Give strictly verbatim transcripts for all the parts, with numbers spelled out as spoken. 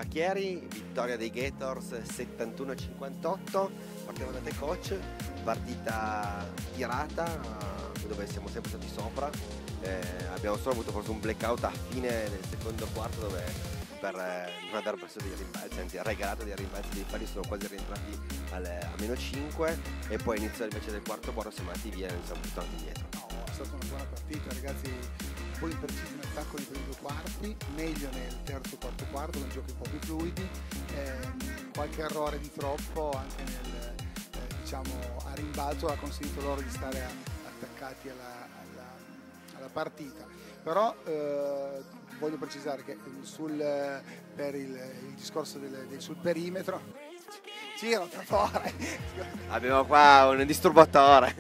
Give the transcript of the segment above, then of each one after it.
Marchieri, vittoria dei Gators settantuno a cinquantotto, partiamo da te coach, partita tirata dove siamo sempre stati sopra, eh, abbiamo solo avuto forse un blackout a fine del secondo quarto dove per eh, non aver perso dei rimbalzi, anzi regalato dei rimbalzi dei falli, sono quasi rientrati al, a meno cinque e poi inizio invece del quarto quarto siamo andati via e non siamo tornati indietro. No, è stata una buona partita ragazzi, un po' imprecisi in attacco nei primi due quarti, meglio nel terzo e quarto quarto con giochi un po' più fluidi, ehm, qualche errore di troppo anche nel, eh, diciamo, a rimbalzo ha consentito loro di stare a, attaccati alla, alla, alla partita, però eh, voglio precisare che sul, per il, il discorso del, del, sul perimetro sì, rotatore. Abbiamo qua un disturbatore.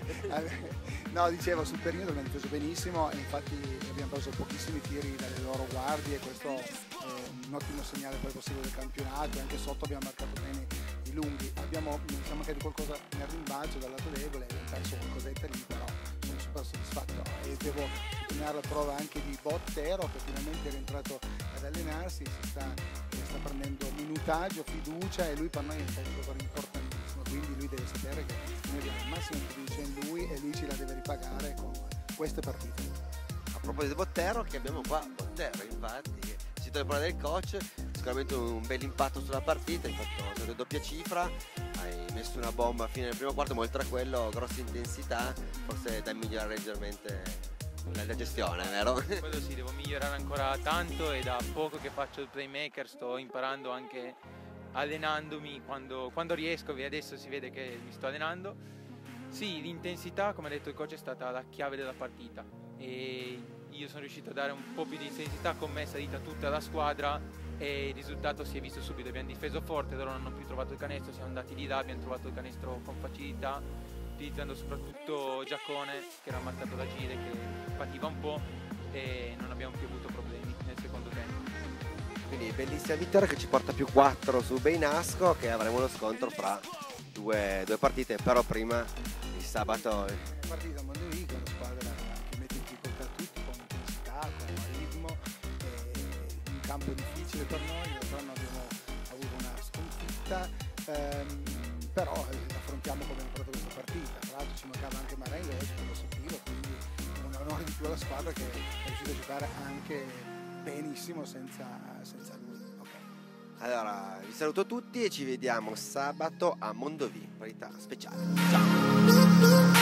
Eh, no, dicevo, sul perimetro abbiamo difeso benissimo e infatti abbiamo preso pochissimi tiri dalle loro guardie, questo è un ottimo segnale per il proseguo del campionato, anche sotto abbiamo marcato bene i lunghi, abbiamo, siamo mancati qualcosa nel rimbalzo dal lato debole, abbiamo perso qualcosetta lì, però sono super soddisfatto e devo sottolineare la prova anche di Bottero che finalmente è rientrato ad allenarsi, si sta, sta prendendo minutaggio, fiducia e lui per noi è un giocatore importantissimo, quindi lui deve sapere che noi abbiamo il massimo di fiducia in lui e lui ce la deve ripagare con queste partite. A proposito di Bottero, che abbiamo qua Bottero infatti, si toglie parola del coach, sicuramente un bel impatto sulla partita, hai fatto una doppia cifra, hai messo una bomba a fine del primo quarto, ma oltre a quello grossa intensità, forse da migliorare leggermente la gestione, vero? Quello sì, devo migliorare ancora tanto e da poco che faccio il playmaker sto imparando anche allenandomi quando, quando riesco, adesso si vede che mi sto allenando. Sì, l'intensità, come ha detto il coach, è stata la chiave della partita e io sono riuscito a dare un po' più di intensità con me, è salita tutta la squadra e il risultato si è visto subito, abbiamo difeso forte, loro non hanno più trovato il canestro, siamo andati di là, abbiamo trovato il canestro con facilità, utilizzando soprattutto Giacone che era marcato da Gire che fatica un po' e non abbiamo più avuto problemi nel secondo tempo. Quindi bellissima vittoria che ci porta più quattro su Beinasco, che avremo lo scontro fra due, due partite, però prima il sabato. Partita Mondovì, che è una squadra che mette in difficoltà tutti con intensità, con ritmo, eh, un campo difficile per noi, l'altro anno abbiamo avuto una sconfitta, ehm, però affrontiamo come abbiamo affrontato questa partita, tra l'altro ci mancava anche Marengo oggi per lo sottile, quindi un onore di più alla squadra che è riuscita a giocare anche benissimo senza, senza lui. Okay. Allora vi saluto tutti e ci vediamo sabato a Mondovì, partita speciale. Ciao!